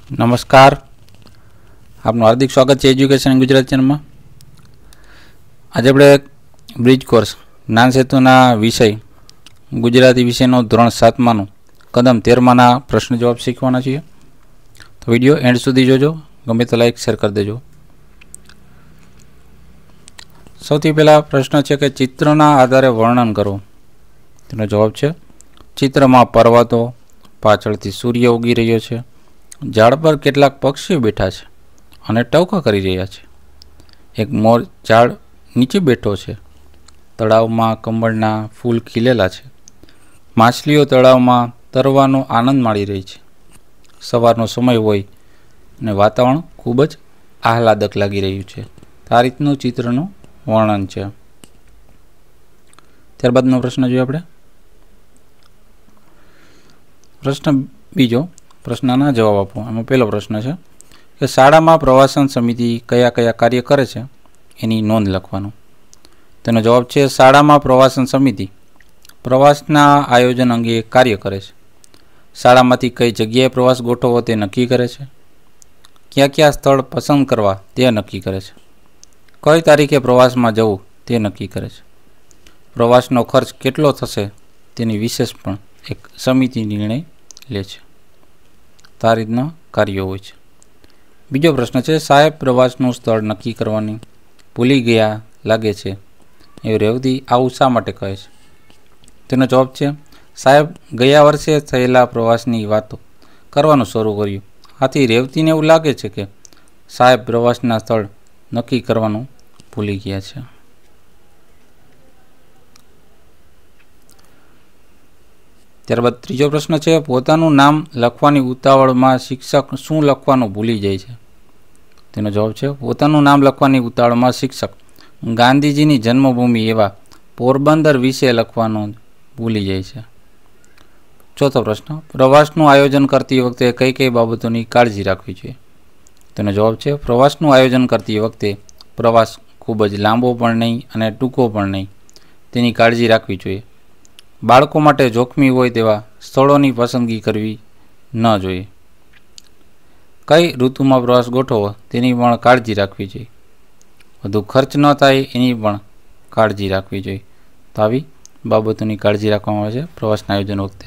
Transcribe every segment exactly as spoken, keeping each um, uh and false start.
નમસ્કાર, આપનું હાર્દિક સ્વાગત છે એજ્યુકેશન ગુજરાતી ચેનલમાં. આજે આપણે બ્રિજ કોર્સ જ્ઞાન સેતુના વિષય ગુજરાતી વિષયનો ધોરણ સાતમાનું કદમ તેરમાના પ્રશ્ન જવાબ શીખવાના છીએ. તો વિડીયો એન્ડ સુધી જોજો, ગમે તો લાઈક શેર કરી દેજો. સૌથી પહેલાં પ્રશ્ન છે કે ચિત્રના આધારે વર્ણન કરો. તેનો જવાબ છે ચિત્રમાં પર્વતો, પાછળથી સૂર્ય ઉગી રહ્યો છે, ઝાડ પર કેટલાક પક્ષીઓ બેઠા છે અને ટવકા કરી રહ્યા છે. એક મોર ઝાડ નીચે બેઠો છે. તળાવમાં કમળના ફૂલ ખીલેલા છે. માછલીઓ તળાવમાં તરવાનો આનંદ માણી રહી છે. સવારનો સમય હોય અને વાતાવરણ ખૂબ જ આહલાદક લાગી રહ્યું છે. આ રીતનું ચિત્રનું વર્ણન છે. ત્યારબાદનો પ્રશ્ન જોઈએ આપણે. પ્રશ્ન બીજો, પ્રશ્નના જવાબ આપો. એમાં પહેલો પ્રશ્ન છે કે શાળામાં પ્રવાસન સમિતિ કયા કયા કાર્ય કરે છે એની નોંધ લખવાનું. તેનો જવાબ છે શાળામાં પ્રવાસન સમિતિ પ્રવાસના આયોજન અંગે કાર્ય કરે છે. શાળામાંથી કઈ જગ્યાએ પ્રવાસ ગોઠવવો તે નક્કી કરે છે. કયા કયા સ્થળ પસંદ કરવા તે નક્કી કરે છે. કઈ તારીખે પ્રવાસમાં જવું તે નક્કી કરે છે. પ્રવાસનો ખર્ચ કેટલો થશે તેની વિશેષ પણ એક સમિતિ નિર્ણય લે છે. આ રીતના કાર્યો હોય છે. બીજો પ્રશ્ન છે સાહેબ પ્રવાસનું સ્થળ નક્કી કરવાની ભૂલી ગયા લાગે છે એ રેવતી આવું શા માટે કહે છે. તેનો જવાબ છે સાહેબ ગયા વર્ષે થયેલા પ્રવાસની વાતો કરવાનું શરૂ કર્યું. આથી રેવતીને એવું લાગે છે કે સાહેબ પ્રવાસના સ્થળ નક્કી કરવાનું ભૂલી ગયા છે. ત્યારબાદ ત્રીજો પ્રશ્ન છે પોતાનું નામ લખવાની ઉતાવળમાં શિક્ષક શું લખવાનું ભૂલી જાય છે. તેનો જવાબ છે પોતાનું નામ લખવાની ઉતાવળમાં શિક્ષક ગાંધીજીની જન્મભૂમિ એવા પોરબંદર વિશે લખવાનું ભૂલી જાય છે. ચોથો પ્રશ્ન પ્રવાસનું આયોજન કરતી વખતે કઈ કઈ બાબતોની કાળજી રાખવી જોઈએ. તેનો જવાબ છે પ્રવાસનું આયોજન કરતી વખતે પ્રવાસ ખૂબ જ લાંબો પણ નહીં અને ટૂંકો પણ નહીં તેની કાળજી રાખવી જોઈએ. બાળકો માટે જોખમી હોય તેવા સ્થળોની પસંદગી કરવી ન જોઈએ. કઈ ઋતુમાં પ્રવાસ ગોઠવવો તેની પણ કાળજી રાખવી જોઈએ. વધુ ખર્ચ ન થાય એની પણ કાળજી રાખવી જોઈએ. તો આવી બાબતોની કાળજી રાખવામાં આવે છે પ્રવાસના આયોજન વખતે.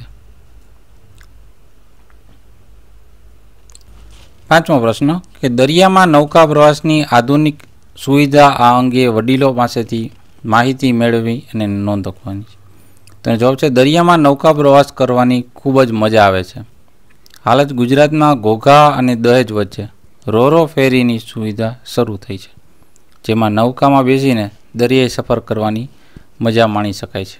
પાંચમો પ્રશ્ન કે દરિયામાં નૌકા પ્રવાસની આધુનિક સુવિધા આ અંગે વડીલો પાસેથી માહિતી મેળવી અને નોંધ રાખવાની છે. તેનો જવાબ છે દરિયામાં નૌકા પ્રવાસ કરવાની ખૂબ જ મજા આવે છે. હાલ જ ગુજરાતમાં ઘોઘા અને દહેજ વચ્ચે રોરો ફેરીની સુવિધા શરૂ થઈ છે, જેમાં નૌકામાં બેસીને દરિયાઈ સફર કરવાની મજા માણી શકાય છે.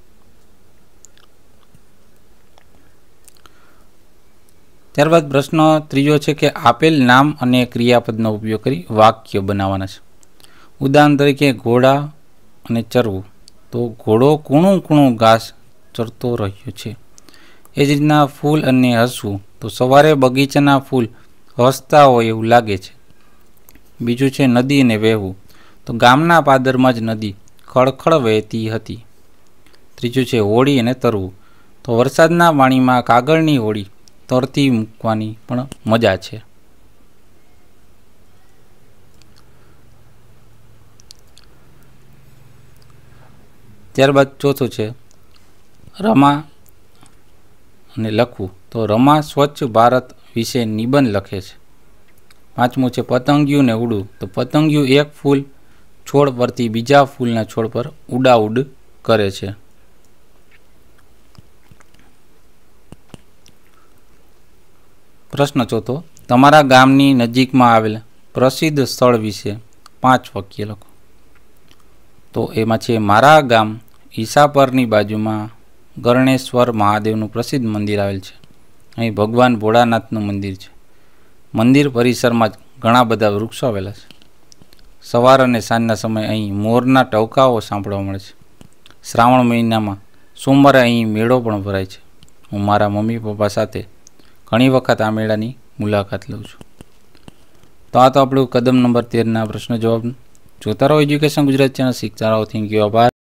ત્યારબાદ પ્રશ્ન ત્રીજો છે કે આપેલ નામ અને ક્રિયાપદનો ઉપયોગ કરી વાક્ય બનાવવાના છે. ઉદાહરણ તરીકે ઘોડા અને ચરવું, તો ઘોડો કૂણું કૂણું ઘાસ ચરતો રહ્યો છે. એ જ રીતના ફૂલ અને હસવું, તો સવારે બગીચાના ફૂલ હસતા હોય એવું લાગે છે. બીજું છે નદી અને વહેવું, તો ગામના પાદરમાં જ નદી ખળખળ વહેતી હતી. ત્રીજું છે હોળી અને તરવું, તો વરસાદના પાણીમાં કાગળની હોળી તરતી મૂકવાની પણ મજા છે. ત્યારબાદ ચોથું છે રમા અને લખવું, તો રમા સ્વચ્છ ભારત વિશે નિબંધ લખે છે. પાંચમું છે પતંગિયું ને ઉડવું, તો પતંગિયું એક ફૂલ છોડ પરથી બીજા ફૂલના છોડ પર ઉડાઉડ કરે છે. પ્રશ્ન ચોથો તમારા ગામની નજીકમાં આવેલ પ્રસિદ્ધ સ્થળ વિશે પાંચ વાક્ય લખો. તો એમાં છે મારા ગામ ઈસાપરની બાજુમાં ગરણેશ્વર મહાદેવનું પ્રસિદ્ધ મંદિર આવેલ છે. અહીં ભગવાન ભોળાનાથનું મંદિર છે. મંદિર પરિસરમાં જ ઘણા બધા વૃક્ષો આવેલા છે. સવાર અને સાંજના સમયે અહીં મોરના ટવકાઓ સાંભળવા મળે છે. શ્રાવણ મહિનામાં સોમવારે અહીં મેળો પણ ભરાય છે. હું મારા મમ્મી પપ્પા સાથે ઘણી વખત આ મેળાની મુલાકાત લઉં છું. તો આ તો આપણું કદમ નંબર તેરના પ્રશ્ન જવાબ જોતા રહો એજ્યુકેશન ગુજરાત ચેનલ શીખતા રહો. Thank you. આભાર.